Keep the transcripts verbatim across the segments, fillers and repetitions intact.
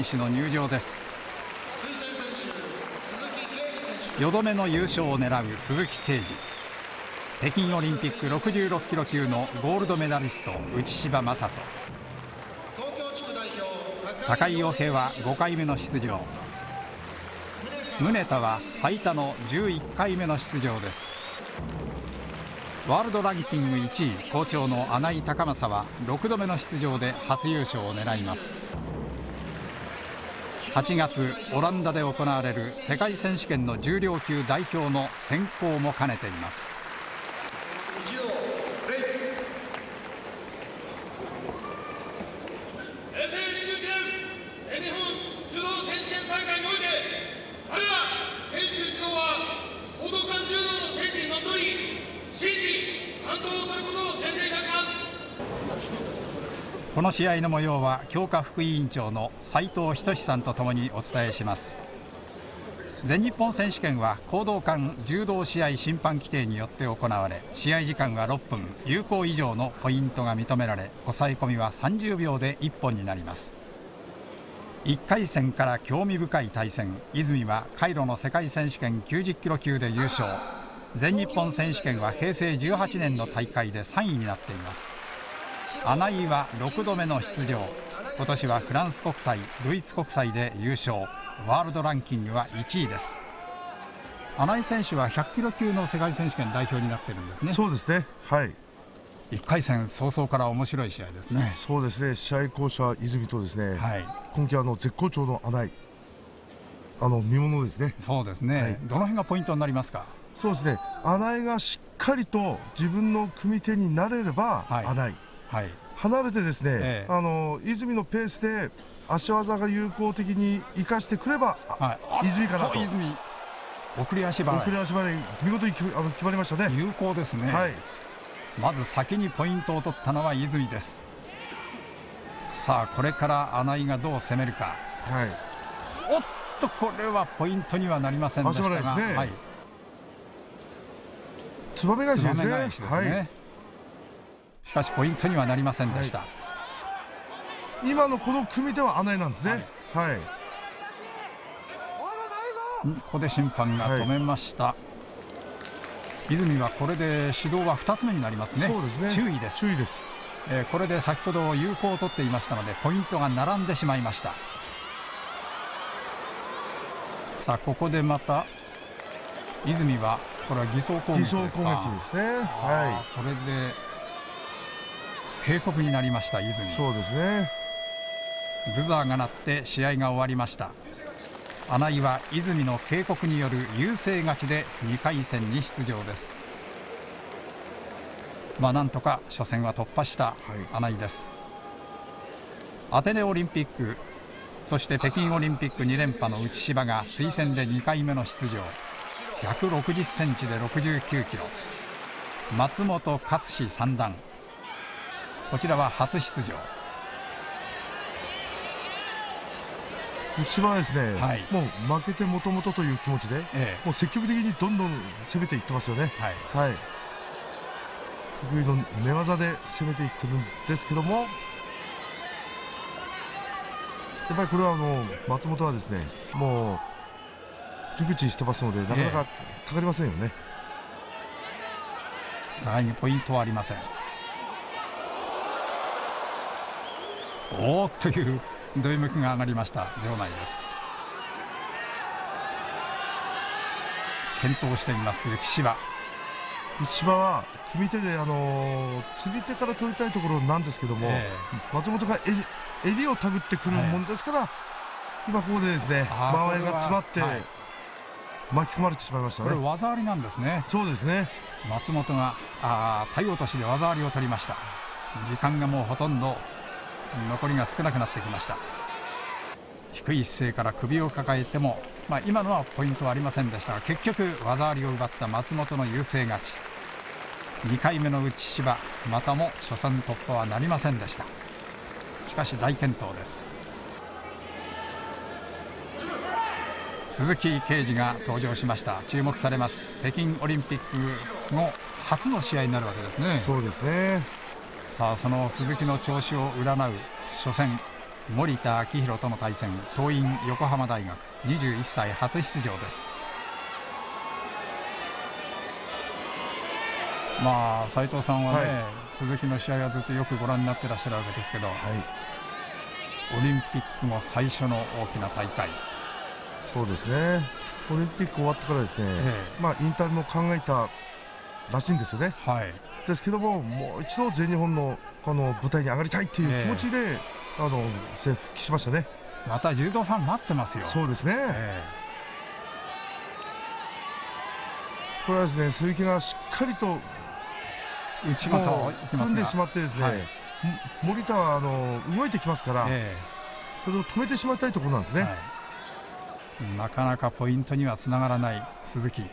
手の入場です。よどめの優勝を狙う鈴木啓司。北京オリンピックろくじゅうろっキロ級のゴールドメダリスト内柴正人。高井洋平はごかいめの出場。宗田は最多のじゅういっかいめの出場です。ワールドランキングいちい好調の穴井隆将はろくどめの出場で初優勝を狙います。はちがつオランダで行われる世界選手権の重量級代表の選考も兼ねています。この試合の模様は強化副委員長の斉藤仁さんとともにお伝えします。全日本選手権は講道館柔道試合審判規定によって行われ、試合時間はろっぷん、有効以上のポイントが認められ、抑え込みはさんじゅうびょうでいっぽんになります。いっかい戦から興味深い対戦。泉はカイロの世界選手権きゅうじゅっキロ級で優勝。全日本選手権はへいせいじゅうはちねんの大会でさんいになっています。穴井はろくどめの出場。今年はフランス国際、ドイツ国際で優勝。ワールドランキングはいちいです。穴井選手はひゃっキロ級の世界選手権代表になっているんですね。 そうですね、はい。 いっかい戦早々から面白い試合ですね。 そうですね、試合巧者泉とですね、はい、今季あの絶好調の穴井、あの見ものですね。 そうですね、はい、どの辺がポイントになりますか。 そうですね、穴井がしっかりと自分の組み手になれれば、はい、穴井、はい、離れてですね、ええ、あの泉のペースで足技が有効的に生かしてくれば、はい、泉かなと。 泉送り足払い、 送り足払い見事に決あの決まりましたね。 有効ですね、はい、まず先にポイントを取ったのは泉です。さあこれから穴井がどう攻めるか、はい、おっとこれはポイントにはなりませんでしたが、足払いですね、はい、 つばめ返しですね。 返しですね、はい、しかしポイントにはなりませんでした、はい、 今のこの組手は穴井なんですね。はい、はい、 ここで審判が止めました、はい、泉はこれで指導はふたつめになりますね。 そうですね、 注意です。 注意です、 えー、これで先ほど有効を取っていましたのでポイントが並んでしまいました。さあここでまた泉はこれは偽装攻撃ですか。 偽装攻撃ですね、はい、 これで警告になりました泉。 そうですね、 ブザーが鳴って試合が終わりました。穴井は泉の警告による優勢勝ちでにかい戦に出場です。まあなんとか初戦は突破した穴井です、はい、アテネオリンピックそして北京オリンピックにれんぱの内柴が推薦でにかいめの出場。ひゃくろくじゅっセンチでろくじゅうきゅうキロ。松本勝志三段、こちらは初出場。 内柴はですね、はい、もう負けてもともとという気持ちで、ええ、もう積極的にどんどん攻めていってますよね。はい、はい、得意の寝技で攻めていってるんですけども、やっぱりこれはもう松本はですね、もう熟知してますのでなかなかかかりませんよね。 互いにポイントはありません。おーっというどよめきが上がりました場内です。検討しています内柴。 内柴は組み手で、あのー、釣り手から取りたいところなんですけども、えー、松本が襟襟を手繰ってくるもんですから、はい、今ここでですね間合いが詰まって、はい、巻き込まれてしまいましたね。 これ技ありなんですね。 そうですね、 松本があ体落としで技ありを取りました。時間がもうほとんど残りが少なくなってきました。低い姿勢から首を抱えても、まあ、今のはポイントはありませんでしたが結局技ありを奪った松本の優勢勝ち。にかいめの内柴、またも初戦突破はなりませんでした。しかし大健闘です。鈴木啓司が登場しました。注目されます北京オリンピックの初の試合になるわけですね。 そうですね。 さあその鈴木の調子を占う初戦、 森田明宏との対戦、桐蔭横浜大学、にじゅういっさい初出場です。まあ斉藤さんはね、はい、鈴木の試合はずっとよくご覧になってらっしゃるわけですけど、はい、オリンピックも最初の大きな大会。 そうですね、オリンピック終わってからですね、ええ、まあ引退も考えたらしいんですよね、はい、ですけども、もう一度全日本のこの舞台に上がりたいという気持ちで、ええ、あの復帰しましたね。 また柔道ファン待ってますよ。 そうですね、ええ、これはですね、鈴木がしっかりと内股を組んでしまってですね、はい、森田はあの動いてきますから、ええ、それを止めてしまいたいところなんですね、はい、 なかなかポイントにはつながらない鈴木。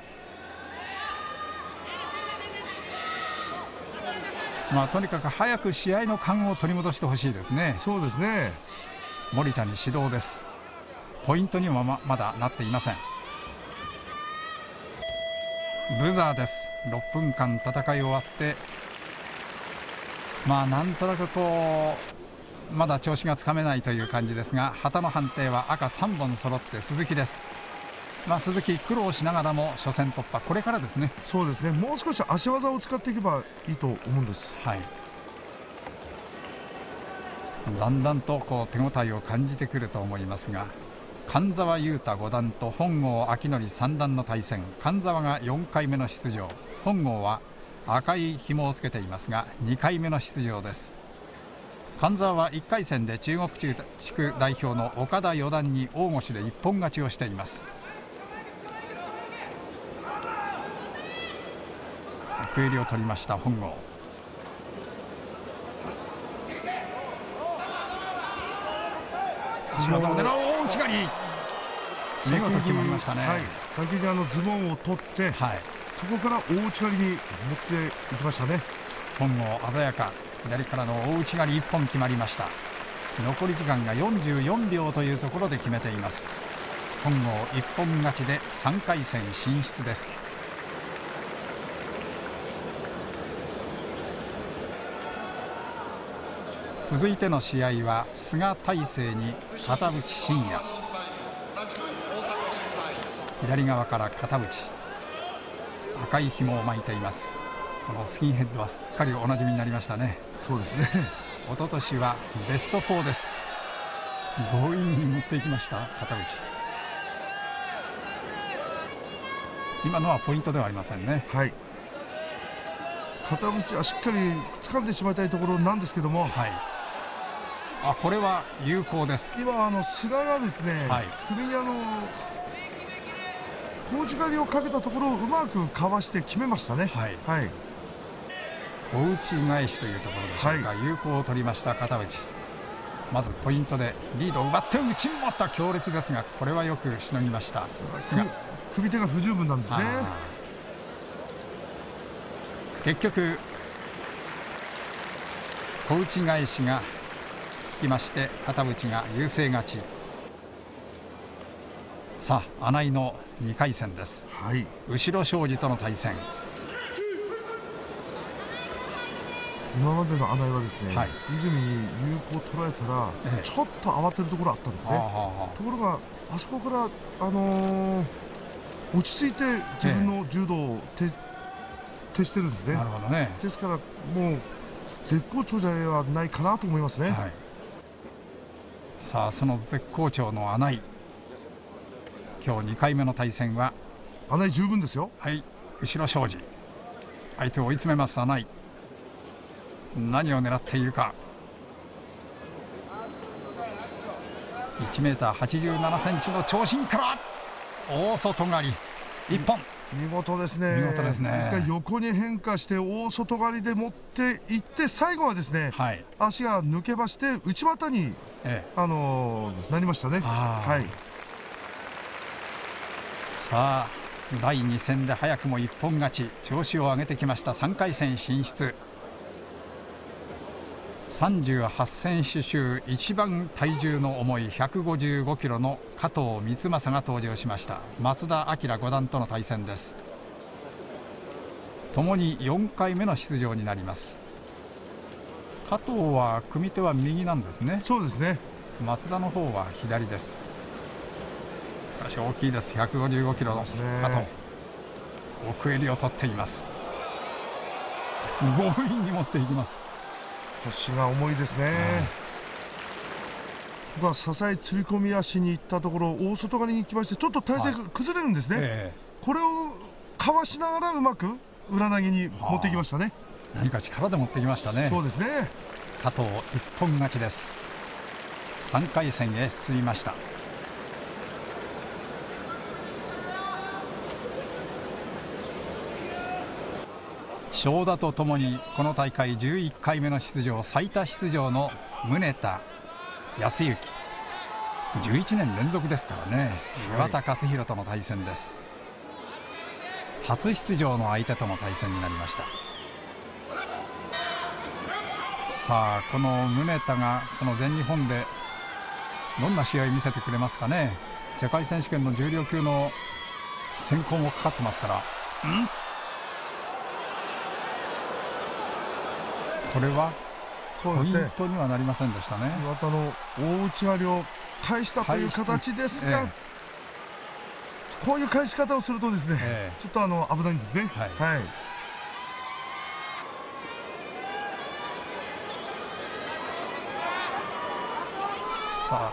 まあ、とにかく早く試合の勘を取り戻してほしいですね。 そうですね。 森田に指導です。ポイントには ま, まだなっていません。ブザーです。ろっぷんかん戦い終わって、まあなんとなくこうまだ調子がつかめないという感じですが、旗の判定は赤さんぼん揃って鈴木です。まあ、鈴木苦労しながらも初戦突破、これからですね。 そうですね、もう少し足技を使っていけばいいと思うんです、はい、 だんだんとこう手応えを感じてくると思いますが、神沢雄太五段と本郷明則三段の対戦、神沢がよんかいめの出場、本郷は赤い紐をつけていますがにかいめの出場です。神沢はいっかい戦で中国地区代表の岡田四段に大腰で一本勝ちをしています。奥襟を取りました本郷。足技を狙う大内刈り、見事決まりましたね、 はい、先にあのズボンを取って、はい、そこから大内刈りに持っていきましたね。 本郷鮮やか、左からの大内刈りいっぽん決まりました。残り時間がよんじゅうよんびょうというところで決めています。本郷一本勝ちでさんかい戦進出です。続いての試合は菅大成に片渕真也、左側から片渕、赤い紐を巻いています。このスキンヘッドはすっかりおなじみになりましたね。 そうですね、 一昨年はベストフォーです。強引に持っていきました片渕。今のはポイントではありませんね。 はい、片渕はしっかり掴んでしまいたいところなんですけども、はい、 あ、これは有効です。 今あの菅がですね、はい、首にあの小内刈りをかけたところをうまくかわして決めましたね。はい、はい、 小内返しというところでしょうか、はい、有効を取りました片渕。まずポイントでリードを奪って内もまた強烈ですが、これはよくしのぎました。 首手が不十分なんですね。 結局小内返しが効きまして片渕が優勢勝ち。さあ穴井のにかい戦です、はい、後ろ庄司との対戦。 今までの穴井はですね、はい、泉に有効取られたら、ええ、ちょっと慌てるところあったんですね。はあはあ、ところがあそこから、あのー、落ち着いて自分の柔道を徹、徹してるんですね。なるほどね。ですからもう絶好調じゃはないかなと思いますね。はい、 さあその絶好調の穴井、今日にかいめの対戦は穴井十分ですよ。 はい、後ろ庄司、相手を追い詰めます穴井。何を狙っているか。いちメーターはちじゅうななセンチの長身から大外刈りいっぽん、 見事ですね。 見事ですね。 一回横に変化して大外刈りで持っていって、最後はですね、はい、足が抜けまして内股に、ええ、あのー、なりましたね。はい、 さあだいに戦で早くも一本勝ち、調子を上げてきました。さんかい戦進出。さんじゅうはち選手中一番体重の重いひゃくごじゅうごキロの加藤光政が登場しました。松田明五段との対戦です。ともによんかいめの出場になります。加藤は組み手は右なんですね。 そうですね。 松田の方は左です。しかし大きいです。ひゃくごじゅうごキロの加藤、奥襟を取っています。強引に持っていきます。 腰が重いですね。僕は支え釣り込み足に行ったところ大外刈りに行きまして、ちょっと体勢が崩れるんですね、はいえー、これをかわしながらうまく裏投げに持っていきましたね。 何か力で持ってきましたね。 そうですね。 加藤一本勝ちです。さんかい戦へ進みました。正田とともにこの大会じゅういっかいめの出場、最多出場の宗田康之、じゅういちねん連続ですからね、岩田勝弘との対戦です。初出場の相手との対戦になりました。さあこの宗田がこの全日本でどんな試合を見せてくれますかね。世界選手権の重量級の選考もかかってますから。んこれはポイントにはなりませんでしたね。 岩田の大内刈りを返したという形ですが、ええ、こういう返し方をするとですね、ええ、ちょっとあの危ないんですね。はい、はい、 さあ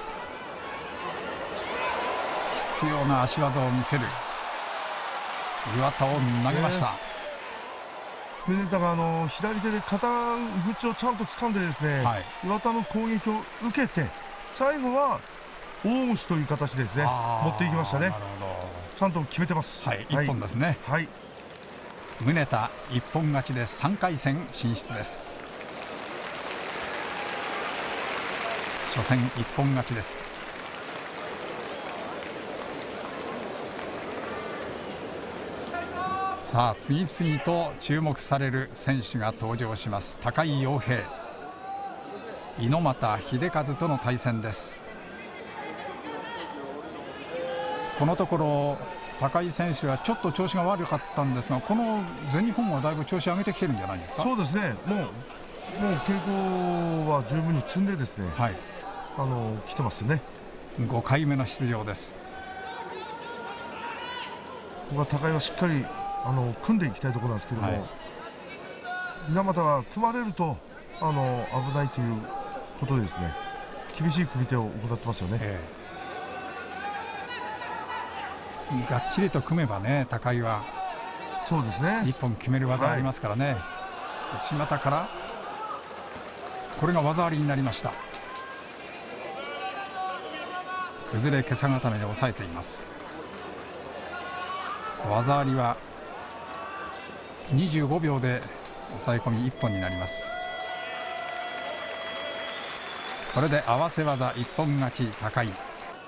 必要な足技を見せる岩田を投げました。ええ宗田があの左手で肩口をちゃんと掴んでですね、はい、岩田の攻撃を受けて最後は大腰という形でですね持っていきましたね。ちゃんと決めてます。 はい、はい、いっぽんですね。はい、宗田一本勝ちでさんかい戦進出です。初戦一本勝ちです。さあ次々と注目される選手が登場します。高井陽平、猪俣秀和との対戦です。このところ高井選手はちょっと調子が悪かったんですが、この全日本はだいぶ調子上げてきてるんじゃないですか。 そうですね。もうもう稽古は十分に積んでですね、はい、あの来てますね。 ごかいめの出場です。 ここは高井はしっかりあの組んでいきたいところなんですけども、はい、猪俣は組まれるとあの危ないということでですね、厳しい組み手を行ってますよね。ええ、がっちりと組めばね、高井はそうですね、 一本決める技ありますからね。はい、内股からこれが技ありになりました。崩れ袈裟固めで抑えています。技ありはにじゅうごびょうで抑え込みいっぽんになります。これで合わせ技一本勝ち高井。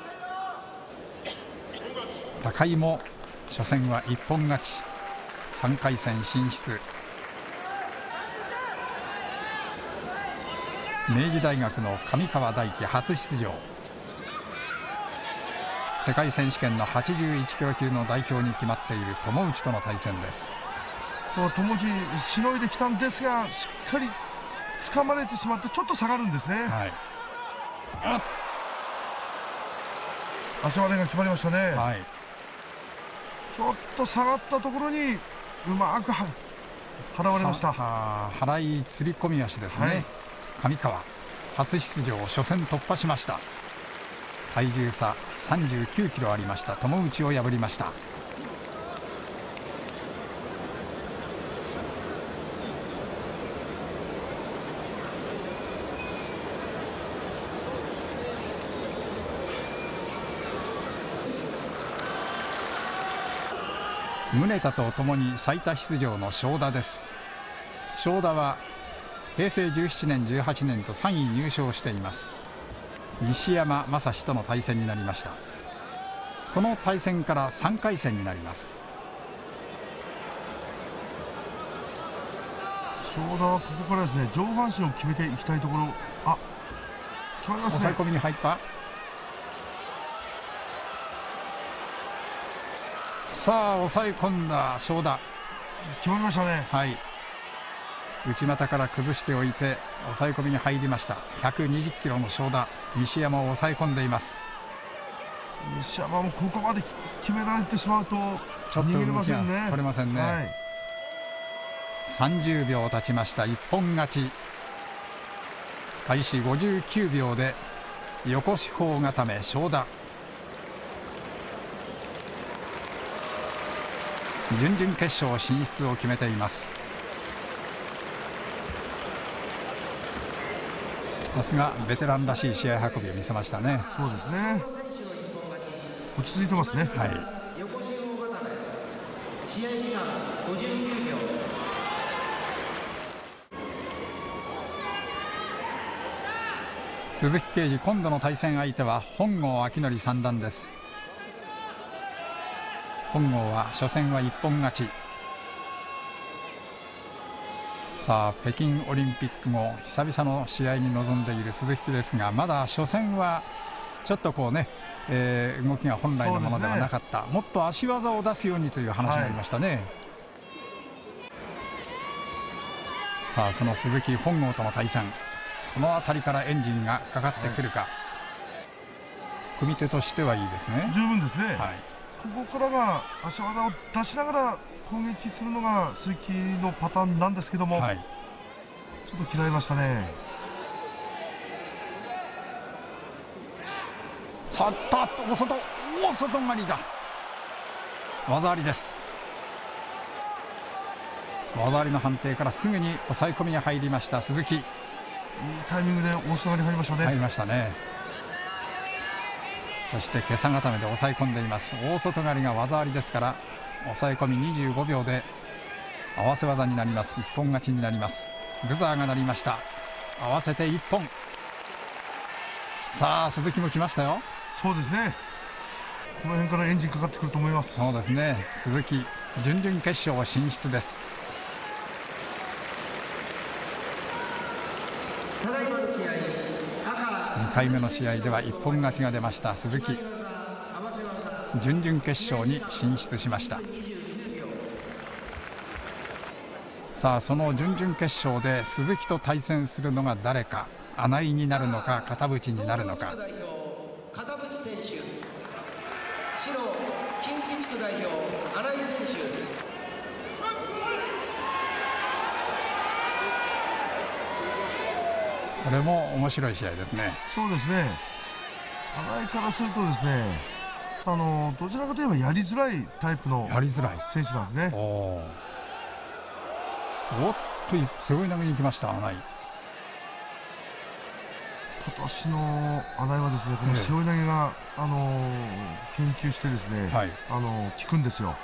高井も初戦は一本勝ち、さんかい戦進出。明治大学の上川大輝初出場。世界選手権のはちじゅういちキロ級の代表に決まっている友内との対戦です。 友内しのいできたんですが、しっかり掴まれてしまってちょっと下がるんですね。はい、足割れが決まりましたね。はい、ちょっと下がったところにうまくは払われました。 払い釣り込み足ですね。はい、上川初出場、初戦突破しました。体重差さんじゅうきゅうキロありました友内を破りました。宗田とともに最多出場の正田です。正田はへいせいじゅうななねんじゅうはちねんとさんい入賞しています。西山正史との対戦になりました。この対戦からさんかい戦になります。 正田はここからですね、上半身を決めていきたいところ。あ、決まりますね。 抑え込みに入った。さあ抑え込んだ正田、 決まりましたね。 はい、内股から崩しておいて抑え込みに入りました。ひゃくにじゅっキロの正田、 西山を抑え込んでいます。 西山もここまで決められてしまうとちょっと逃げれませんね。 取れませんね、はい、さんじゅうびょう経ちました。一本勝ち。開始ごじゅうきゅうびょうで横四方固め正田。準々決勝進出を決めています。さすがベテランらしい試合運びを見せましたね。 そうですね、落ち着いてますね。 はい、 試合時間ごじゅうきゅうびょう。 鈴木啓二、今度の対戦相手は本郷昭則三段です。本郷は初戦は一本勝ち。さあ北京オリンピック後久々の試合に臨んでいる鈴木ですが、まだ初戦はちょっとこうね、えー、動きが本来のものではなかった、ね、もっと足技を出すようにという話がありましたね、はい、さあその鈴木本郷との対戦、この辺りからエンジンがかかってくるか、はい、組手としてはいいですね。 十分ですね、はい、ここからが足技を出しながら攻撃するのが鈴木のパターンなんですけども、はい、ちょっと嫌いましたね。 さあたっと大外大外刈りだ。技ありです。技ありの判定からすぐに抑え込みが入りました鈴木。いいタイミングで大外刈り入りましたね。 入りましたね。そして袈裟固めで抑え込んでいます。大外刈りが技ありですから抑え込みにじゅうごびょうで合わせ技になります。一本勝ちになります。ブザーが鳴りました。合わせて一本。さあ鈴木も来ましたよ。 そうですね、この辺からエンジンかかってくると思います。 そうですね、鈴木準々決勝進出です。 ただいまの試合、 にかいめの試合では一本勝ちが出ました鈴木。準々決勝に進出しました。さあその準々決勝で鈴木と対戦するのが誰か、穴井になるのか片渕になるのか。 片渕選手、白近畿地区代表穴井選手。 これも面白い試合ですね。 そうですね、穴井からするとですね、あのどちらかといえばやりづらいタイプの選手なんですね。おおっと背負い投げに行きました穴井。 今年の穴井はですね、この背負い投げが、えー、あの研究してですね、はい、あの効くんですよ。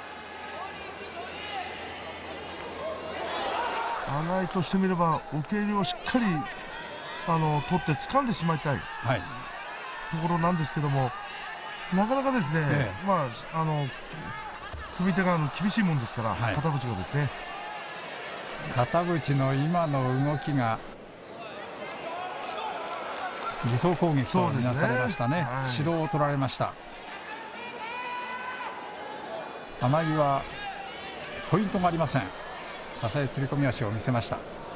穴井としてみれば受け入れをしっかりあの取って掴んでしまいたい、はい、ところなんですけども、なかなかですね、ええ、まああの組手が厳しいもんですから、はい、片渕がですね、 片渕の今の動きが偽装攻撃とみなされましたね。はい、指導を取られました。穴井はポイントがありません。支え釣り込み足を見せました。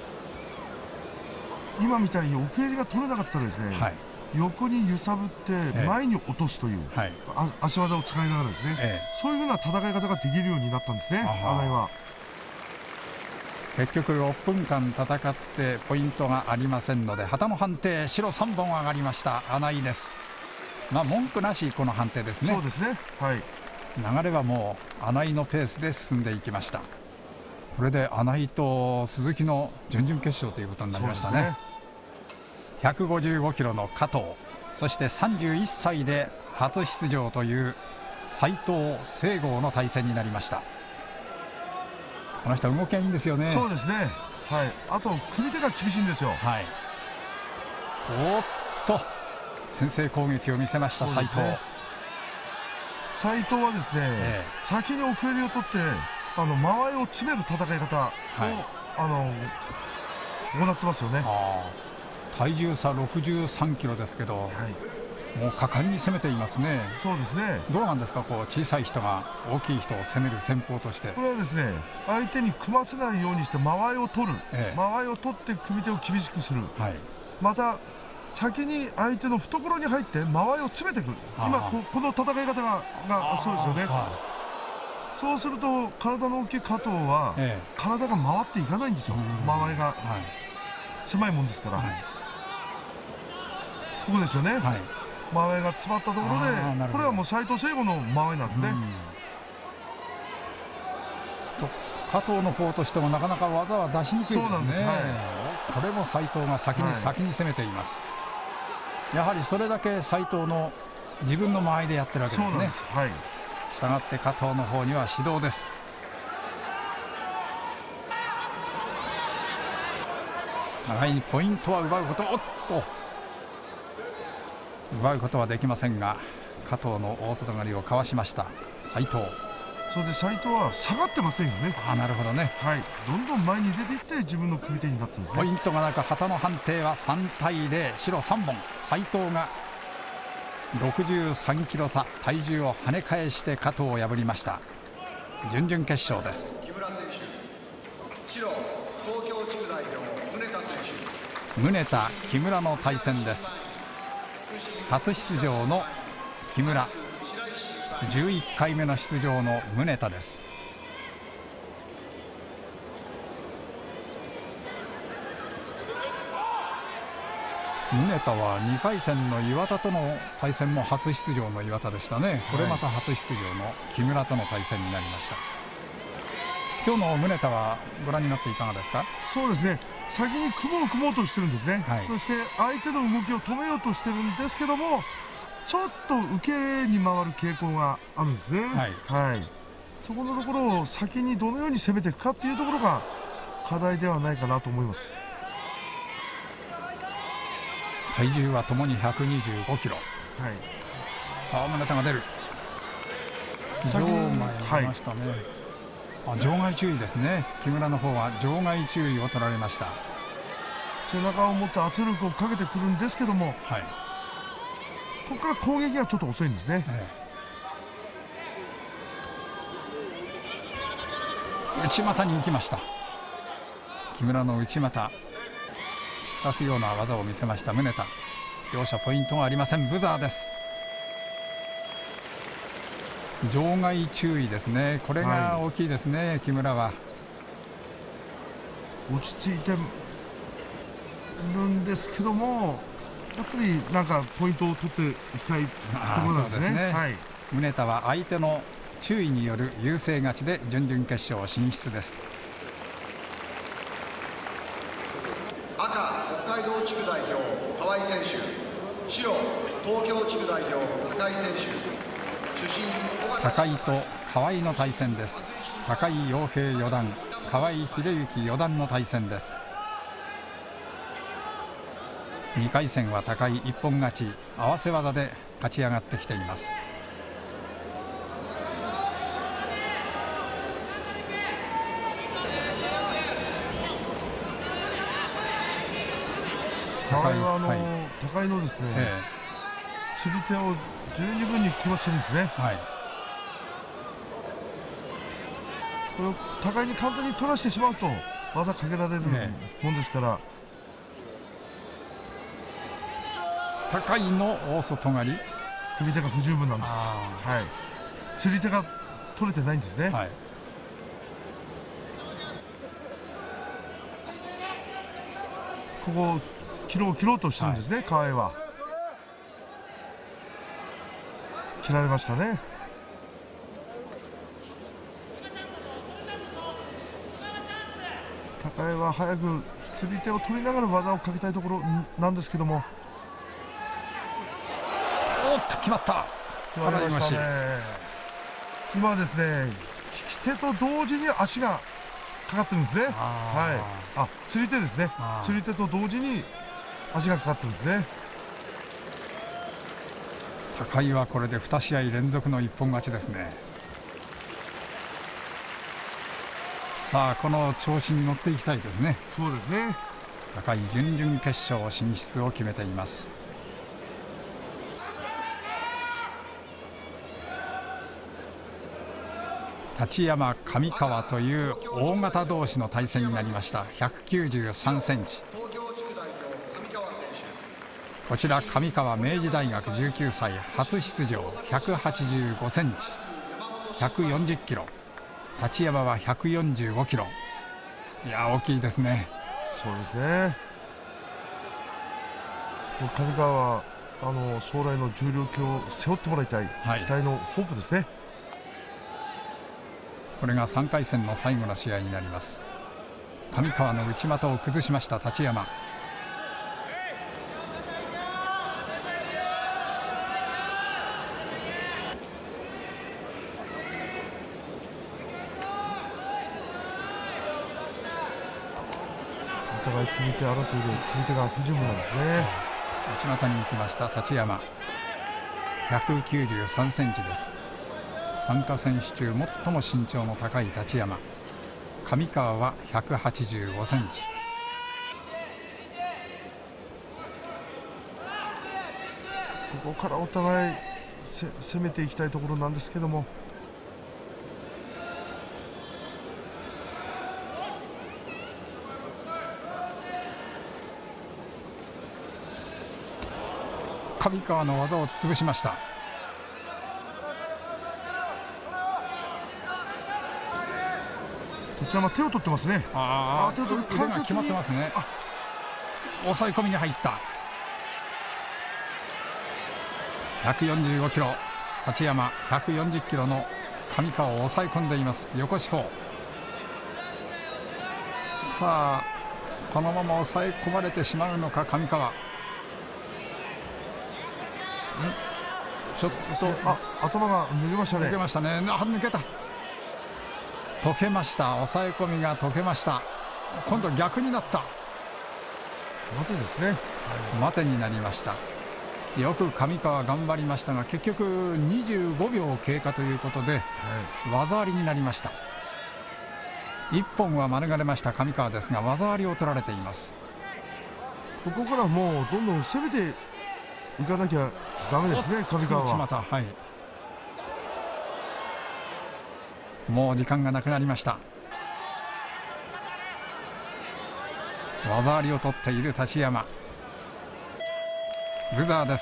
今みたいに奥襟が取れなかったらですね、はい、横に揺さぶって前に落とすという、ええ、はい、足技を使いながらですね、ええ、そういうふうな戦い方ができるようになったんですね、穴井は。 結局ろっぷんかん戦ってポイントがありませんので、旗の判定白さんぼん上がりました穴井です。まあ文句なしこの判定ですね。 そうですね、はい、 流れはもう穴井のペースで進んでいきました。これで穴井と鈴木の準々決勝ということになりましたね。ひゃくごじゅうごキロの加藤、そしてさんじゅういっさいで初出場という斉藤聖剛の対戦になりました。この人動きがいいんですよね。 そうですね、はい、あと組手が厳しいんですよ。はい、 おっと先制攻撃を見せました斉藤。 斉藤はですね、ええ、先に奥襟を取ってあの間合いを詰める戦い方を、はい、あの行ってますよね。 体重差ろくじゅうさんキロですけど、はい、もう果敢に攻めていますね。 そうですね。 どうなんですか、こう小さい人が大きい人を攻める戦法として。 これはですね、相手に組ませないようにして間合いを取る、ええ、間合いを取って組み手を厳しくする、はい、また先に相手の懐に入って間合いを詰めてくる。今 こ, この戦い方ががそうですよね。そうすると体の大きい加藤は、ええ、体が回っていかないんですよ。間合いが、はい、狭いもんですから、はい、ここですよね、はい、間合いが詰まったところでこれはもう斉藤聖吾の間合いなんですね。 と加藤の方としてもなかなか技は出しにくいですね。そうなんです、はい、これも斉藤が先に、はい、先に攻めています。やはりそれだけ斉藤の自分の間合いでやってるわけですね。そうなんです、はい、したがって加藤の方には指導です。互いにポイントは奪うこと、おっと奪うことはできませんが加藤の大外刈りをかわしました斉藤。 それで斉藤は下がってませんよね。 あ、なるほどね、 はい、どんどん前に出ていって自分の組み手になってるんですね。 ポイントがなく旗の判定はさんたいぜろ、白さんぼん。斉藤がろくじゅうさんキロ差、体重を跳ね返して加藤を破りました。準々決勝です。 木村選手、白東京地区代表宗田選手。 宗田木村の対戦です。初出場の木村、じゅういっかいめの出場の宗田です。宗田はにかい戦の岩田との対戦も初出場の岩田でしたね。これまた初出場の木村との対戦になりました。今日の宗田はご覧になっていかがですか？ そうですね、先に組もう組もうとしてるんですね、はい、そして相手の動きを止めようとしてるんですけどもちょっと受けに回る傾向があるんですね、はいはい、そこのところを先にどのように攻めていくかっていうところが課題ではないかなと思います。 体重はともにひゃくにじゅうごキロ、はい、あ、宗田が出る。場外に出ましたね、はい、あ、場外注意ですね。木村の方は場外注意を取られました。 背中を持って圧力をかけてくるんですけども、はい、ここから攻撃がちょっと遅いんですね、ええ、内股に行きました。木村の内股、すかすような技を見せました宗田。両者ポイントがありません。ブザーです。場外注意ですね。これが大きいですね、はい、木村は落ち着いてるんですけどもやっぱりなんかポイントを取っていきたいところなんですね。はい、 宗田は相手の注意による優勢勝ちで準々決勝進出です。 赤北海道地区代表河合選手、白東京地区代表高井選手。 高井と河合の対戦です。高井陽平四段、河合秀行四段の対戦です。にかい戦は高井一本勝ち、合わせ技で勝ち上がってきています。 河合はあの、はい、高井のですね、ええ、釣り手を十二分に殺してるんですね、はい、これを高井に簡単に取らしてしまうと技かけられるもんですから、 ええ、高井の大外刈り、 組み手が不十分なんです。はい、釣り手が取れてないんですね、はい、ここ切ろう切ろうとしてるんですね、はい、河合は。切られましたね。高井は早く釣り手を取りながら技をかけたいところなんですけども、 おっと決まった。 決まりましたね。今はですね、引き手と同時に足がかかってるんですね。はい、あ、釣り手ですね。釣り手と同時に足がかかってるんですね。 高井はこれでに試合連続の一本勝ちですね。さあこの調子に乗っていきたいですね。 そうですね。 高井準々決勝進出を決めています。立山上川という大型同士の対戦になりました。ひゃくきゅうじゅうさんセンチ、 こちら上川明治大学じゅうきゅうさい初出場、ひゃくはちじゅうごセンチ、ひゃくよんじゅっキロ、立山はひゃくよんじゅうごキロ。いや大きいですね。 そうですね。上川はあの将来の重量級を背負ってもらいたい、はい、期待のホープですね。 これがさんかい戦の最後の試合になります。上川の内股を崩しました立山。 お互い組み手争いで組み手が不十分なんですね。 内股に行きました立山、ひゃくきゅうじゅうさんセンチです。参加選手中最も身長の高い立山。上川はひゃくはちじゅうごセンチ。 ここからお互い攻めていきたいところなんですけども、 上川の技を潰しました。 立山手を取ってますね。 ああ、手を取って腕が決まってますね。抑え込みに入った。ひゃくよんじゅうごキロ、立山ひゃくよんじゅっキロの上川を抑え込んでいます。横四方。さあこのまま抑え込まれてしまうのか上川。ちょっとあ頭が抜けましたね。 抜けましたね。あ抜けた。解けました。抑え込みが解けました。今度逆になった。 待てですね。 待てになりました。よく上川頑張りましたが結局にじゅうごびょう経過ということで、はい、技ありになりました。いっぽんは免れました上川ですが技ありを取られています。 ここからもうどんどん攻めていかなきゃダメですね上川は。 また、はい、もう時間がなくなりました。技ありを取っている立山。ブザーです。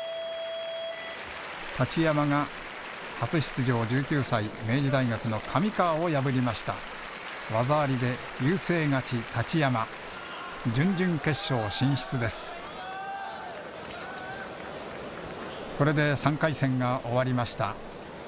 立山が初出場じゅうきゅうさい明治大学の上川を破りました。技ありで優勢勝ち立山、準々決勝進出です。これでさんかい戦が終わりました。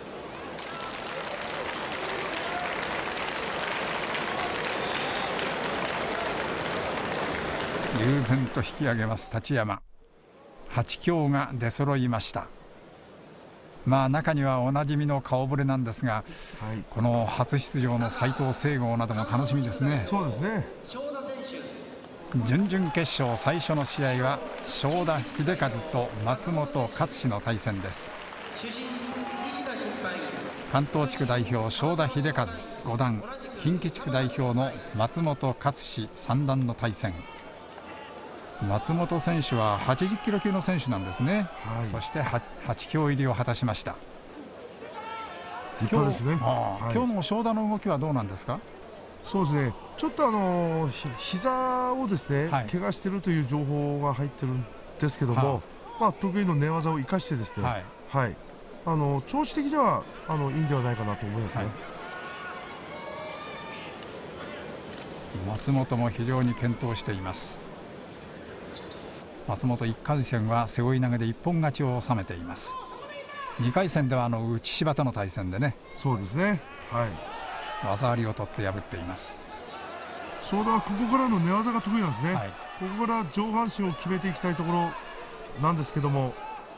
悠然と引き上げます立山。はち強が出揃いました。まあ中にはおなじみの顔ぶれなんですが、はい、この初出場の斉藤清吾なども楽しみですね。 そうですね。 準々決勝最初の試合は正田秀和と松本勝志の対戦です。関東地区代表正田秀和ご段、近畿地区代表の松本勝志さん段の対戦。松本選手ははちじゅっキロ級の選手なんですね。はい、そしてはち強入りを果たしました。 立派ですね。 あ、はい、今日の正田の動きはどうなんですか。 そうですね、ちょっとあのひ膝をですね、はい、怪我しているという情報が入ってるんですけども、はあ、まあ、得意の寝技を生かしてですね、はいはい、あの調子的にはあのいいんではないかなと思いますね。はい、 松本も非常に健闘しています。松本いっかい戦は背負い投げで一本勝ちを収めています。にかい戦ではあの内柴との対戦でね。 そうですね、はい、 技ありを取って破っています。 正田はここからの寝技が得意なんですね。はい、ここから上半身を決めていきたいところなんですけども、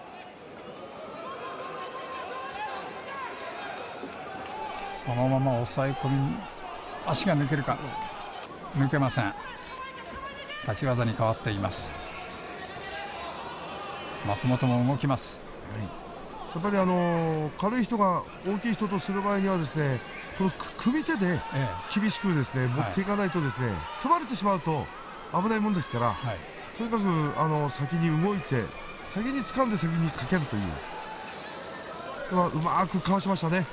そのまま抑え込み、足が抜けるか。抜けません。立ち技に変わっています。松本も動きます。 はい、やっぱりあのー、軽い人が大きい人とする場合にはですね、この組み手で厳しくですね、ええ、持っていかないとですね、はい、組まれてしまうと危ないもんですから、はい、とにかくあの先に動いて先に掴んで先にかけるという、まあ、うまくかわしましたね。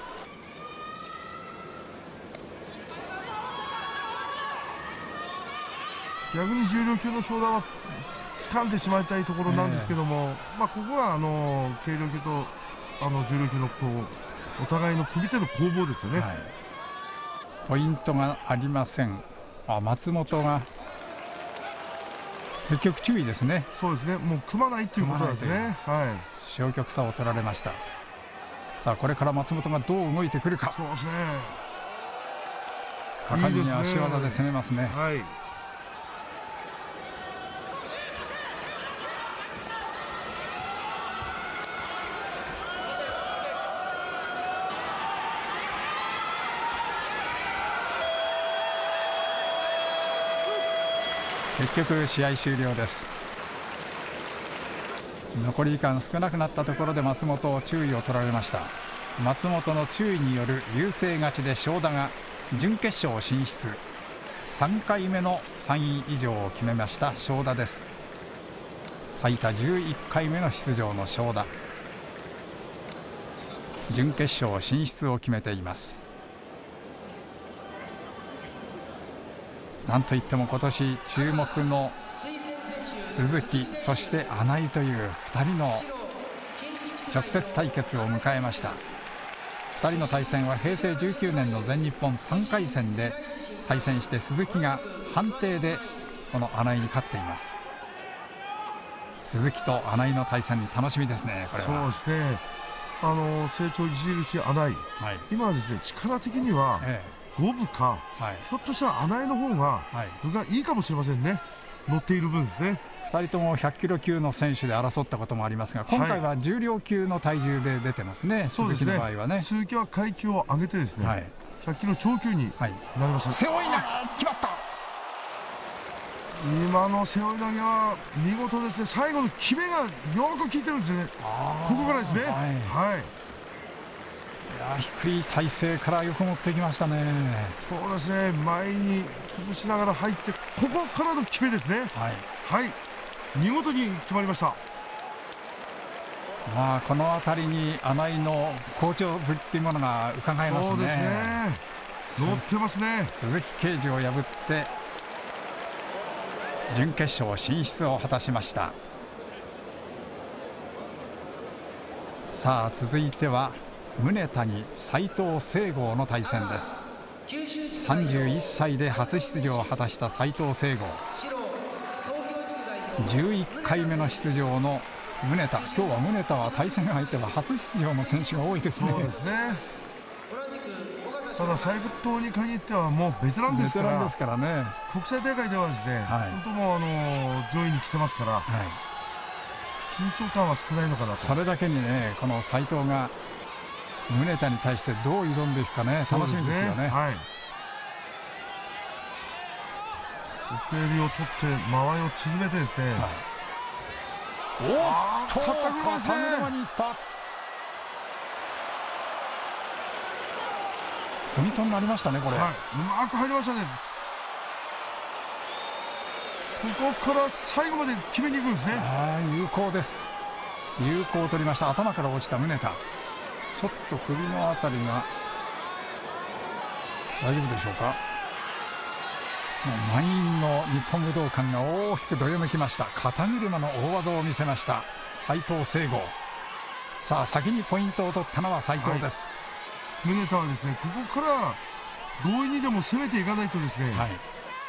逆に重量級の正田は掴んでしまいたいところなんですけども、えー、まあここはあの軽量級とあの重量級のこうお互いの組手の攻防ですよね、はい、 ポイントがありません。あ、松本が結局注意ですね。 そうですね、もう組まないということなんですね。はい、 消極差を取られました。さあこれから松本がどう動いてくるか。 そうですね、 果敢に足技で攻めますね。 はい、 結局試合終了です。残り時間少なくなったところで松本注意を取られました。松本の注意による優勢勝ちで正田が準決勝進出、さんかいめのさんい以上を決めました正田です。最多じゅういっかいめの出場の正田、準決勝進出を決めています。なんといっても今年注目の鈴木、そして穴井というふたりの直接対決を迎えました。ふたりの対戦はへいせいじゅうきゅうねんの全日本さんかい戦で対戦して、鈴木が判定でこの穴井に勝っています。鈴木と穴井の対戦楽しみですね。これはそうですね、あの成長著しい穴井、はい、今はですね力的には、ええ五分か、はい、ひょっとしたら穴井の方が分がいいかもしれませんね、乗っている分ですね。 ふたりともひゃっキロ級の選手で争ったこともありますが、今回は重量級の体重で出てますね、はい、鈴木の場合はね。 鈴木は階級を上げてですね、はい、ひゃっキロ超級になりました、 はい、背負い投げ決まった。 今の背負い投げは見事ですね。最後の決めがよく効いてるんですね。ここからですね、はい、はい、 いや低い体勢からよく持ってきましたね。 そうですね、前に崩しながら入って、ここからの決めですね。はい、はい、見事に決まりました。 まあこの辺りに穴井の好調ぶりっていうものが伺えますね。 そうですね、乗ってますね。 鈴木啓司を破って準決勝進出を果たしました。さあ続いては宗谷、斉藤聖剛の対戦です。さんじゅういっさいで初出場を果たした斉藤聖剛、じゅういっかいめの出場の宗田。今日は宗田は対戦相手は初出場の選手が多いですね。 そうですね、ただ斉藤に限ってはもうベテランですから、 ですからね、 国際大会ではですね、はい、本当もうあの上位に来てますから、はい、緊張感は少ないのかなと。 それだけにね、この斉藤が宗田に対してどう挑んでいくかね、楽しみですよね。はい、 奥襟を取って間合いを縮めてですね、はい、 おっと肩車にいった。ポイントになりましたね、これ、 はい、うまく入りましたね。ここから最後まで決めに行くんですね。 あ有効です。有効を取りました。頭から落ちた宗田、ちょっと首のあたりが大丈夫でしょうか。もう満員の日本武道館が大きくどよめきました。肩車の大技を見せました斉藤聖剛。さあ先にポイントを取ったのは斉藤です。 はい、宗田はですね、ここから強引にでも攻めていかないとですね、はい、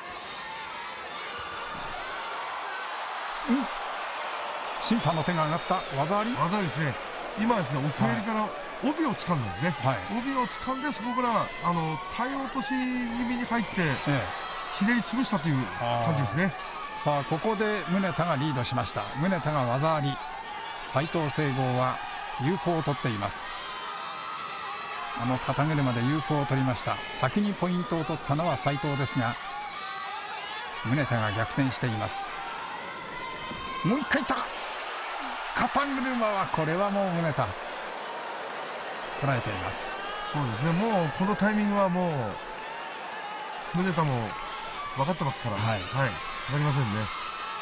うん、審判の手が上がった技あり技ですね。今ですね、奥襟から帯を掴んだんですね、はい、帯を掴んでそこからあの体落とし気味に入って、ええ、ひねり潰したという感じですね。 さあここで宗田がリードしました。宗田が技あり、斉藤聖剛は有効を取っています。あの肩車で有効を取りました。先にポイントを取ったのは斉藤ですが、宗田が逆転しています。もう一回いった。肩車はこれはもう宗田捉えています。 そうですね、もうこのタイミングはもう宗田も分かってますから、はい、はい、分かりませんね。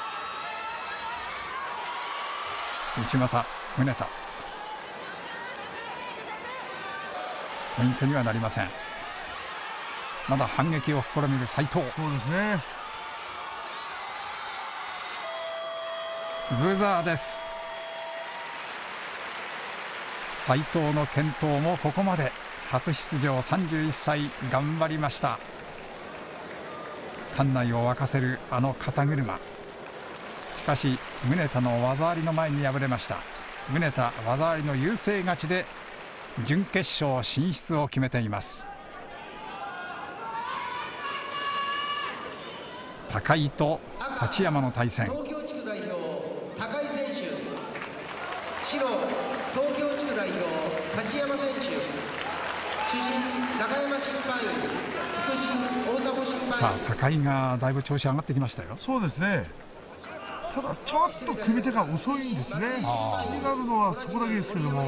内股宗田、ポイントにはなりません。まだ反撃を試みる斉藤。 そうですね、 ブザーです。斉藤の健闘もここまで。初出場さんじゅういっさい、頑張りました。館内を沸かせるあの肩車。しかし宗田の技ありの前に敗れました。宗田技ありの優勢勝ちで準決勝進出を決めています。高井と立山の対戦。 東京地区代表高井選手、白東京地区代表立山選手、主審中山審判員、副審大迫審判員。 さあ高井がだいぶ調子上がってきましたよ。 そうですね。ただちょっと組み手が遅いんですね。気になるのはそこだけですけども、はい、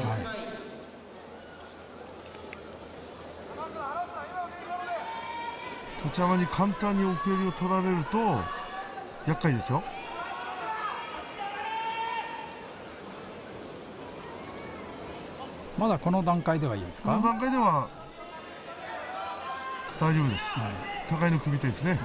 立山に簡単に奥襟を取られると厄介ですよ。 まだこの段階ではいいですか？ この段階では大丈夫です、はい、高井の組み手ですね、はい、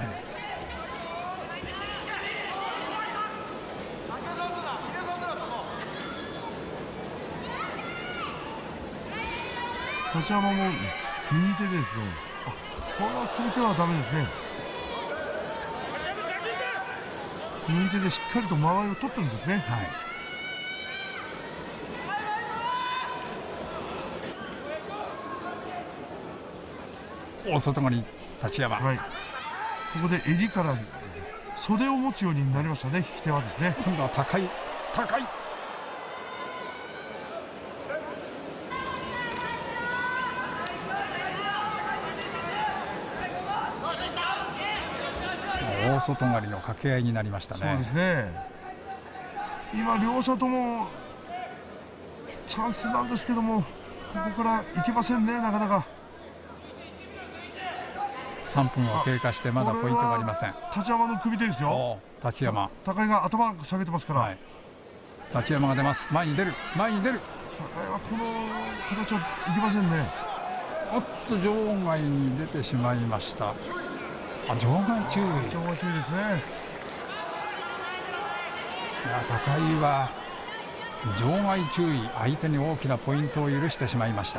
立山も右手でですね、あ、この組み手はダメですね。右手でしっかりと間合いを取ってるんですね、はい、 大外刈り立山、はい、 ここで襟から袖を持つようになりましたね。引き手はですね。 今度は高い高い大外刈りの掛け合いになりましたね。 そうですね。今両者ともチャンスなんですけども、ここからいけませんね、なかなか。 さんぷんを経過してまだポイントがありません。 立山の組手ですよ。 立山、 高井が頭下げてますから、はい、 立山が出ます。前に出る前に出る。 高井はこの形はいけませんね。 おっと場外に出てしまいました。あ、場外注意。 場外注意ですね。 いや、高井は場外注意、相手に大きなポイントを許してしまいました。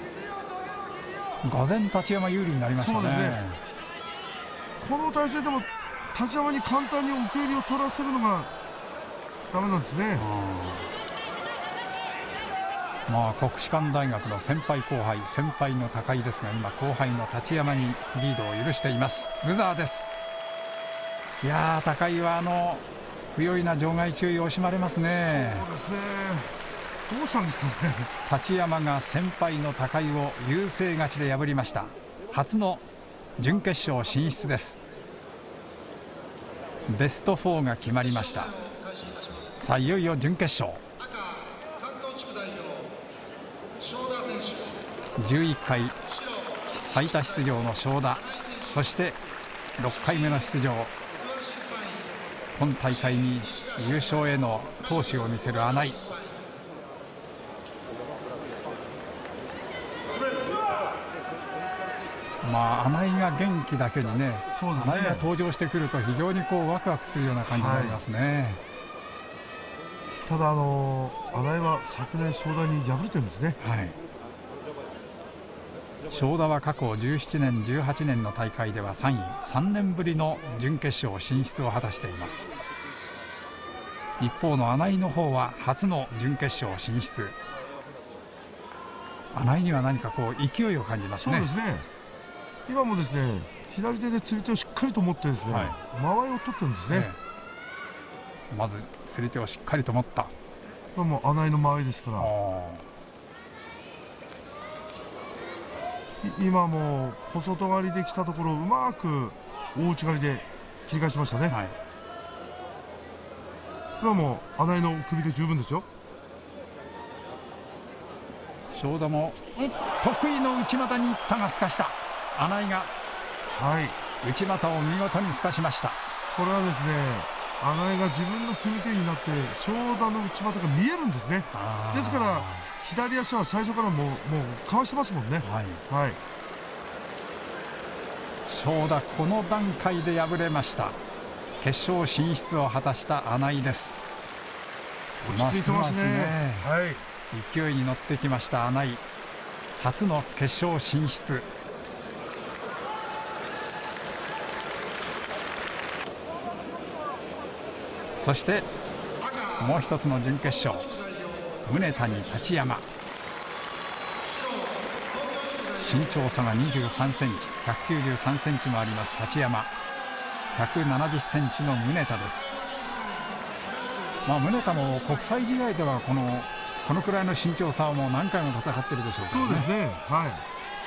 がぜん立山有利になりましたね。そうですね。 この体勢でも立山に簡単に奥襟を取らせるのがダメなんですね。 まあ国士舘大学の先輩後輩、先輩の高井ですが、今後輩の立山にリードを許しています。ブザーです。いやー、高井はあの不用意な場外注意を惜しまれますね。 そうですね。どうしたんですかね。 立山が先輩の高井を優勢勝ちで破りました。初の準決勝進出です。ベストフォーが決まりました。さあいよいよ準決勝。じゅういっかい最多出場の正田、そしてろっかいめの出場、今大会に優勝への闘志を見せる穴井。まあ穴井が元気だけにね、そうですね、穴井が登場してくると非常にこうワクワクするような感じになりますね、はい、 ただあの穴井は昨年正田に敗れてるんですね、はい、 正田は過去じゅうななねんじゅうはちねんの大会ではさんい、さんねんぶりの準決勝進出を果たしています。一方の穴井の方は初の準決勝進出。穴井には何かこう勢いを感じますね。 そうですね。今もですね、左手で釣り手をしっかりと持ってですね、はい、間合いを取ってるんですね、ええ、まず釣り手をしっかりと持った。これも穴井の間合いですから。今も小外刈りできたところをうまく大内刈りで切り返しましたね、はい、今も穴井の首で十分ですよ。 正田も得意の内股に行ったがすかした。穴井が内股を見事にすかしました。 これはですね、穴井が自分の組み手になって正田の内股が見えるんですね。ですから左足は最初からもう、もうかわしてますもんね、はいはい、 正田この段階で敗れました。決勝進出を果たした穴井です。 落ち着いてますね。 ね、 はい、 勢いに乗ってきました穴井、初の決勝進出。そしてもう一つの準決勝、宗田に立山。身長差がにじゅうさんセンチ、ひゃくきゅうじゅうさんセンチもあります立山、ひゃくななじゅっセンチの宗田です。まあ、宗田も国際試合ではこのこのくらいの身長差をもう何回も戦ってるでしょうからね。 そうですね、はい、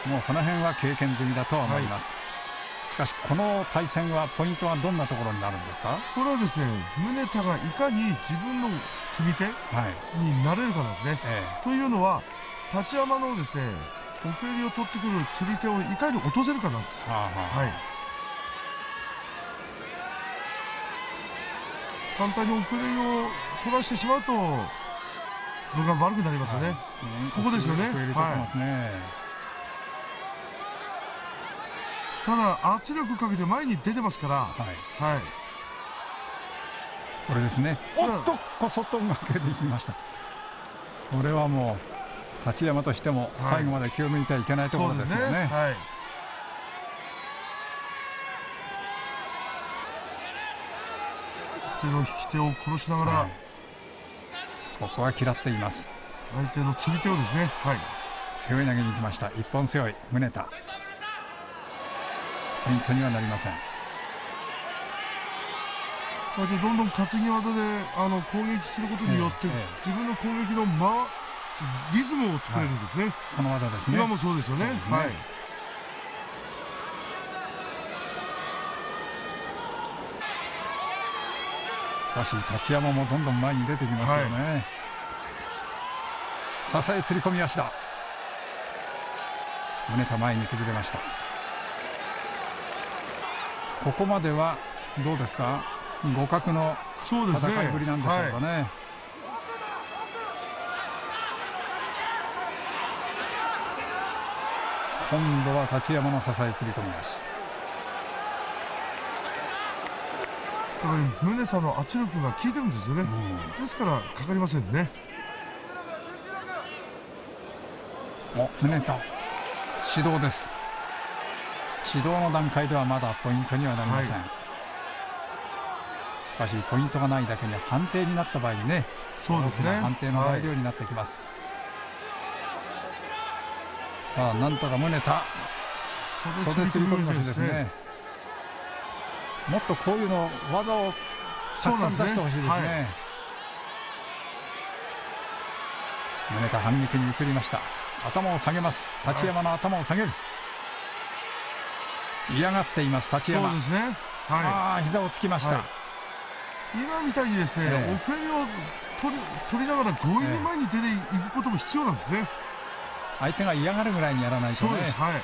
もうその辺は経験済みだとは思います、はい、しかしこの対戦はポイントはどんなところになるんですか？ これはですね、宗田がいかに自分の組み手になれるかなんですね、はい、ええ、というのは立山のですね奥襟を取ってくる釣り手をいかに落とせるかなんです。はあはあ、はい、簡単に奥襟を取らしてしまうと分が悪くなりますよね、はい、ここですよね。ただ圧力かけて前に出てますから、はいはい、 これですね。おっと小外掛けでいきました。これはもう立山としても最後まで気を抜いてはいけないところですよね。はい、 手の引き手を殺しながら、はい、 ここは嫌っています。 相手の釣り手をですね、はい、 背負い投げに行きました。一本背負い宗田、ポイントにはなりません。 こうやってどんどん担ぎ技であの攻撃することによって、ええ、自分の攻撃の間リズムを作れるんですね、はい、 この技ですね。 今もそうですよね。はい、 しかし立山もどんどん前に出てきますよね、はい、支え釣り込み足だ。宗田前に崩れました。ここまではどうですか、互角の戦いぶりなんでしょうかね。今度は立山の支え釣り込み足。 宗田の圧力が効いてるんですよね、うん、ですからかかりませんね。 お、宗田指導です。指導の段階ではまだポイントにはなりません、はい、しかしポイントがないだけに判定になった場合にね、 そうですね、 大きな判定の材料になってきます、はい、さあなんとか宗田袖釣り込み腰ですね。もっとこういうの技をたくさん出してほしいですね。はい、宗田反撃に移りました。頭を下げます。立山の頭を下げる、はい、嫌がっています立山。 そうですね、はい、 ああ膝をつきました、はい、 今みたいにですね、えー、奥襟を取り、取りながら強引に前に出ていくことも必要なんですね、 えー、相手が嫌がるぐらいにやらないとね。 そうです、はい、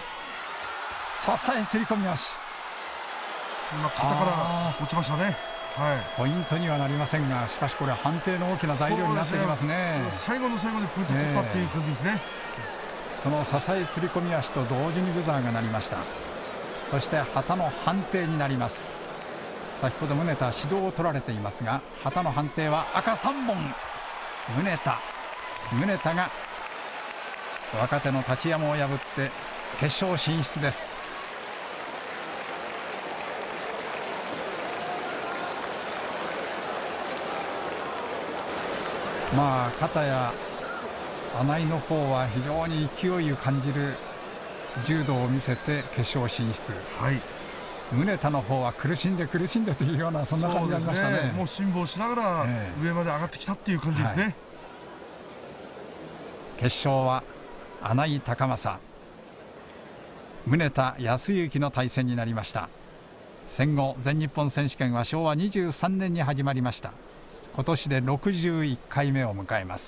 支え釣り込み足、 今肩から落ちましたね、はい、 ポイントにはなりませんが、しかしこれは判定の大きな材料になってきますね。 最後の最後でポイント取ったっていう感じですね、 えー、その支え釣り込み足と同時にブザーが鳴りました。そして旗の判定になります。先ほど宗田指導を取られていますが、旗の判定は赤さんぼん。宗田宗田が若手の立山を破って決勝進出です。まあ片や穴井の方は非常に勢いを感じる柔道を見せて決勝進出、はい、宗田の方は苦しんで苦しんでというようなそんな感じがありました ね, ねもう辛抱しながら上まで上がってきたっていう感じですね、はい、 決勝は穴井高政宗田康之の対戦になりました。戦後全日本選手権はしょうわにじゅうさんねんに始まりました。今年でろくじゅういっかいめを迎えます。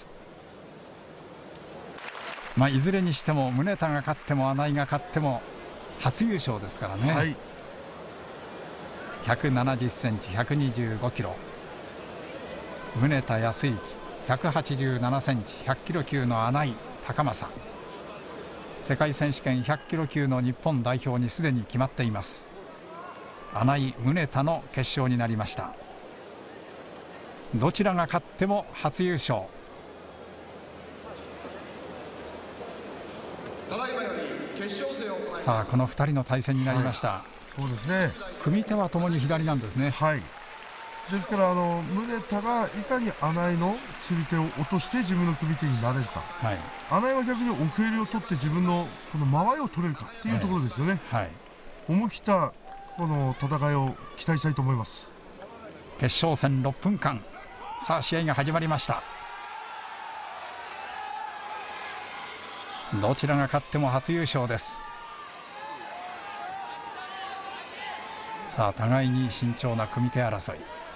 まあ、いずれにしても宗田が勝っても穴井が勝っても初優勝ですからね、はい、ひゃくななじゅっセンチひゃくにじゅうごキロ、宗田康之ひゃくはちじゅうななセンチひゃっキロ級の穴井高政、世界選手権ひゃっキロ級の日本代表にすでに決まっています。穴井宗田の決勝になりました。 どちらが勝っても初優勝。さあこのふたりの対戦になりました、はい、 そうですね。 組手はともに左なんですね。 はい。ですからあの宗田がいかに穴井の釣り手を落として自分の組手になれるか、はい、穴井は逆に奥襟を取って自分のこの間合いを取れるかっていうところですよね、はい、思い切ったこの戦いを期待したいと思います。 決勝戦ろっぷんかん、さあ試合が始まりました。どちらが勝っても初優勝です。さあ互いに慎重な組手争い。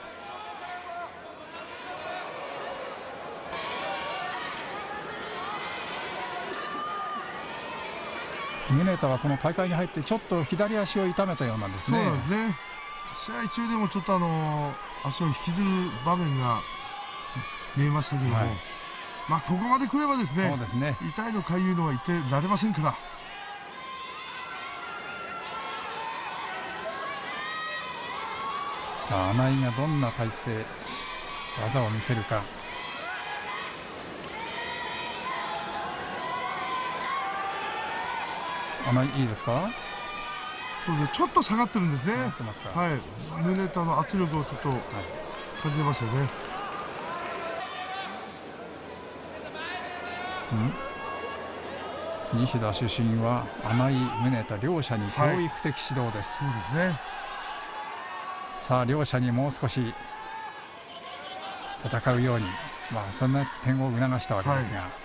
宗田はこの大会に入ってちょっと左足を痛めたようなんですね。 そうなんですね。試合中でもちょっとあの足を引きずる場面が見えましたけども、はい、まあここまで来ればですね、そうですね、痛いのかゆいのはいてられませんから。 さあ穴井がどんな体勢技を見せるか。穴井いいですか。 そうですね、ちょっと下がってるんですね。 下がってますか。 はい、宗田の圧力をちょっと感じてますよね。 うん、西田主審は穴井、宗田両者に教育的指導です、 はい、そうですね。 さあ両者にもう少し戦うように、まあ、そんな点を促したわけですが、はい、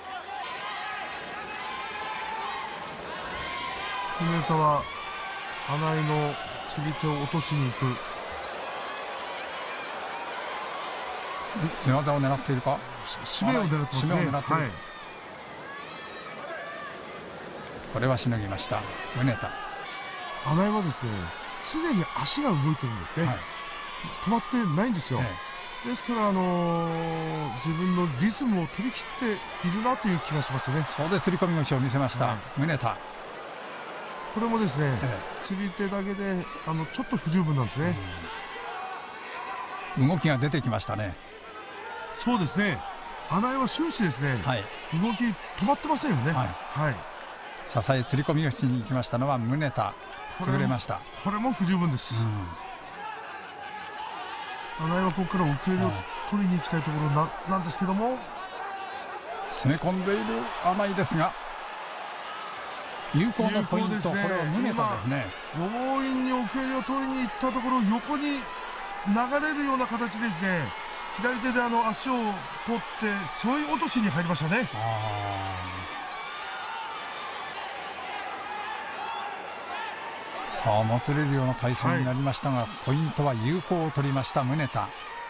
宗田は穴井の釣り手を落としに行く。 寝技を狙っているか。 締めを狙ってますね。はい、 これはしのぎました宗田。 穴井はですね常に足が動いてるんですね、はい、止まってないんですよ、ええ、ですから、あのー、自分のリズムを取り切っているなという気がしますね。 そうで、すり込み腰を見せました、はい、宗田。 これもですね、ええ、釣り手だけであのちょっと不十分なんですね、 うん、動きが出てきましたね。 そうですね、穴井は終始ですね、はい、動き止まってませんよね。はい、はい、 支え釣り込み腰に行きましたのは宗田。潰れました。 これも不十分です、うん、穴井はここから奥襟を取りに行きたいところ な, なんですけども攻め込んでいる穴井ですが有効なポイント、ね、これは宗田ですね。 強引に奥襟を取りに行ったところ横に流れるような形ですね。左手であの足を取って背負い落としに入りましたね。あさあもつれるような体勢になりましたが、はい、ポイントは有効を取りました宗田。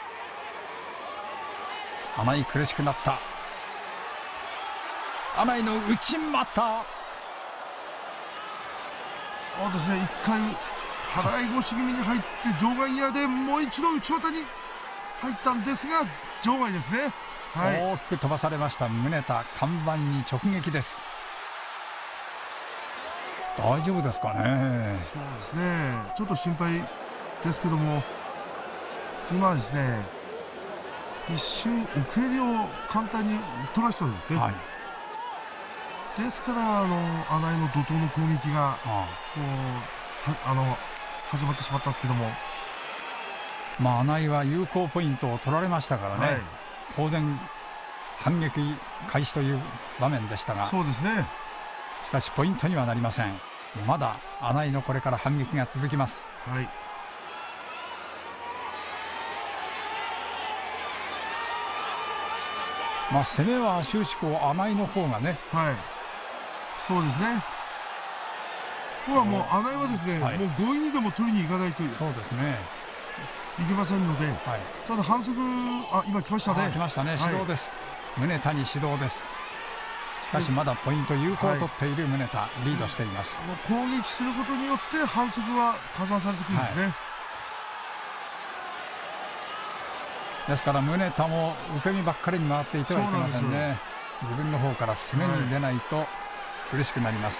穴井苦しくなった。穴井の内股。 そうですね、一回払い腰気味に入って場外際でもう一度内股に入ったんですが場外ですね、 はい、大きく飛ばされました宗田。看板に直撃です。大丈夫ですかね。 そうですね、ちょっと心配ですけども今はですね一瞬奥襟を簡単に取らせたんですね、はい、ですからあの穴井の怒涛の攻撃がこうはあの始まってしまったんですけども、 まあ穴井は有効ポイントを取られましたからね、はい、当然反撃開始という場面でしたが、 そうですね、 しかしポイントにはなりません。まだ穴井のこれから反撃が続きます。はい、まあ攻めは終始こう穴井の方がね、 はい、そうですね。ここはもう穴井はですね、はい、もう強引にでも取りに行かないという、 そうですね、 いけませんので、はい、ただ反則、あ今来ましたね。 来ましたね、指導です、はい、宗田に指導です。しかしまだポイント有効を取っている宗田、はい、リードしています。 攻撃することによって反則は加算されてくるんですね、はい、 ですから宗田も受け身ばっかりに回っていてはいけませんね。自分の方から攻めに出ないと苦しくなります、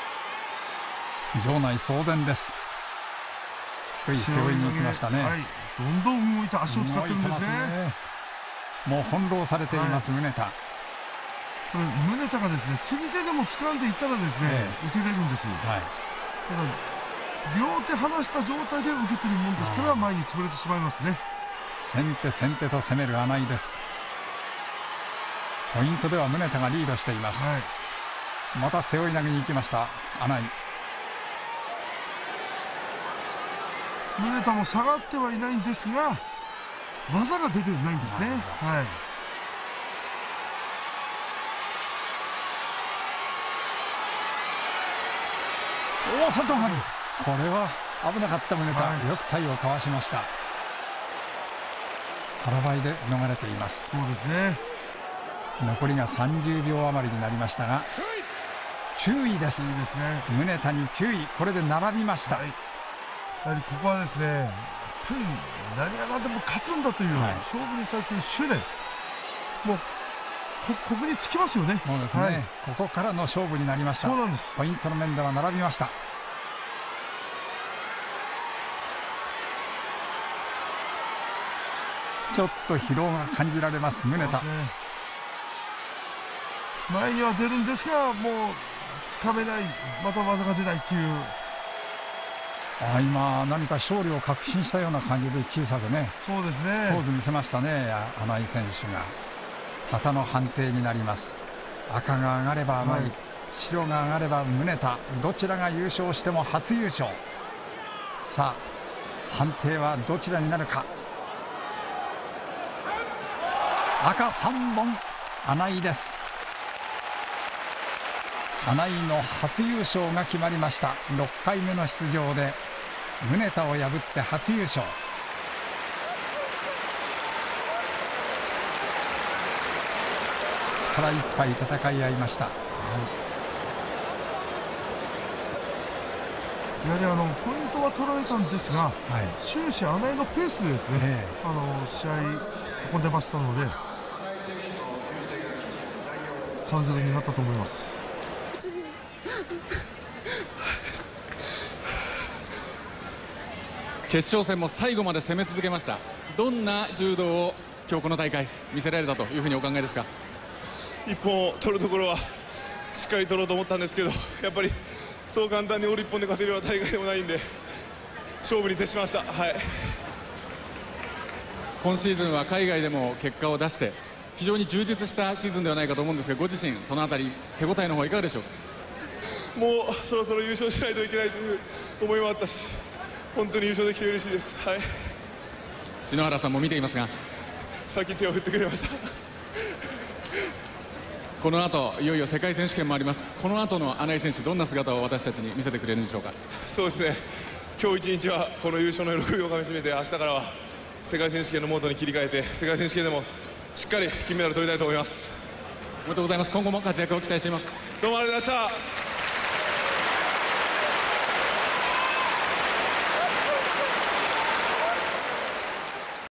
はい、場内騒然です。低い背負いに行きましたね、はい。 どんどん動いて足を使ってるんですね。 もう翻弄されています、はい、宗田。 これ宗田がですね釣り手でも掴んでいったらですね、えー、受けれるんですよ、はい、ただ両手離した状態で受けてるもんですから前に潰れてしまいますね。 先手先手と攻める穴井です。ポイントでは宗田がリードしています、はい、また背負い投げに行きました穴井。 宗田も下がってはいないんですが技が出てないんですね。はい。 おお、外回り。これは危なかった宗田、はい、よく体をかわしました。腹ばいで逃れています。 そうですね。 残りがさんじゅうびょう余りになりましたが注意です。 注意ですね。 宗田に注意。これで並びました、はい、 やはりここはですね何が何でも勝つんだという、はい、勝負に対する執念もう こ, ここにつきますよね。 そうですね、はい、ここからの勝負になりました。 そうなんです。 ポイントの面では並びました。ちょっと疲労が感じられます宗田。 前には出るんですがもうつかめない、また技が出ないという。 あ今何か勝利を確信したような感じで小さくね、 そうですね、 ポーズ見せましたね穴井選手が。旗の判定になります。赤が上がれば穴井、はい、白が上がれば宗田、どちらが優勝しても初優勝。さあ判定はどちらになるか。赤さんぼん穴井です。穴井の初優勝が決まりました。ろっかいめの出場で宗田を破って初優勝。力いっぱい戦い合いました、はい、 やはりあのポイントは取られたんですが、はい、終始穴井のペースでですね、えー、あの試合運んでましたのでさんたいゼロになったと思います。 決勝戦も最後まで攻め続けました。どんな柔道を今日この大会見せられたというふうにお考えですか。 一本を取るところはしっかり取ろうと思ったんですけど、やっぱりそう簡単にオール一本で勝てるような大会でもないんで勝負に徹しました、はい、 今シーズンは海外でも結果を出して非常に充実したシーズンではないかと思うんですが、ご自身そのあたり手応えの方いかがでしょうか。 もうそろそろ優勝しないといけないという思いもあったし、本当に優勝できて嬉しいです、はい、 篠原さんも見ていますが先手を振ってくれましたこの後いよいよ世界選手権もあります。この後の穴井選手、どんな姿を私たちに見せてくれるんでしょうか。 そうですね、今日一日はこの優勝の喜びをかみしめて、明日からは世界選手権のモードに切り替えて世界選手権でもしっかり金メダル取りたいと思います。 おめでとうございます。今後も活躍を期待しています。 どうもありがとうございました。